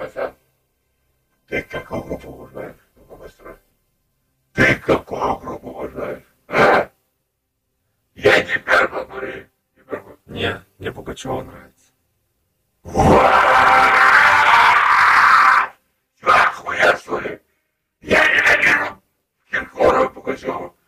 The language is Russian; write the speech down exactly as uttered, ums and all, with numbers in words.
Вася, ты какую группу уважаешь? Ну-ка быстро. Ты какую группу уважаешь? А? Я не Перпл, говори. Не Перпл. Не, мне Пугачева нравится. Чё, охуел, что ли? Я ненавижу Киркорова и Пугачева.